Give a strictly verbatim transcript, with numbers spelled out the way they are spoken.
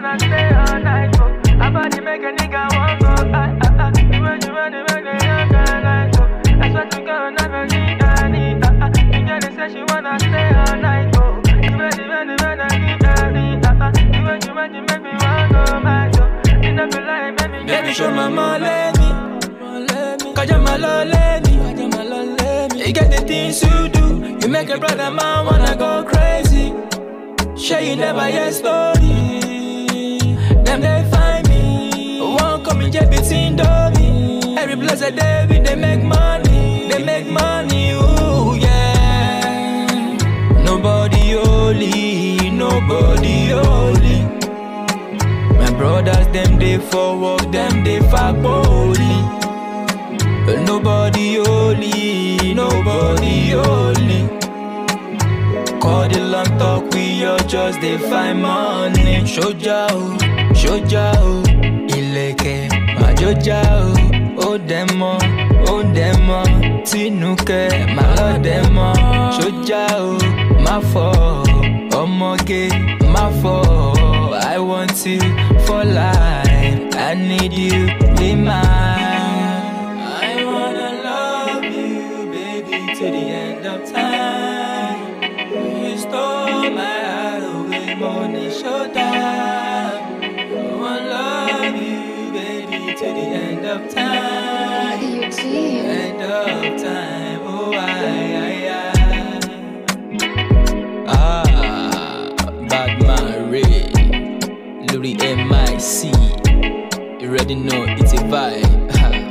wanna stay all night, oh. My body make a nigga want go, ah, ah, ah. You want, you want, you want, you want, like, oh. I swear to God, never need any, ah, ah. You girl say she wanna stay all night, oh. You want, you want, you want, need any, ah, ah. You want, you want, you make me want go mad, oh. You never lie, baby. Baby, show my money. Kaja maloleni, you get the things you do. You make a brother man wanna go crazy. Sure you never hear story. Them they find me, won't come in jet between me. Every blessed day we they make money, they make money, ooh yeah. Nobody holy, nobody holy. My brothers them they for work, them they for body. But nobody holy, nobody holy. Call the long talk, we all just they find money. Shoja o, shoja o, ileke, majoja o. Oh demo, oh demo, tinuke, malo demo. Shoja o, ma fo, omoge, ma fo. I want you for life, I need you, be mine. To the end of time, you stole my heart away, morning showtime. I wanna love you, baby, to the end of time. End of time, oh I, I, I. Ah, Batman Ray, Louis M I C. You already know it's a vibe.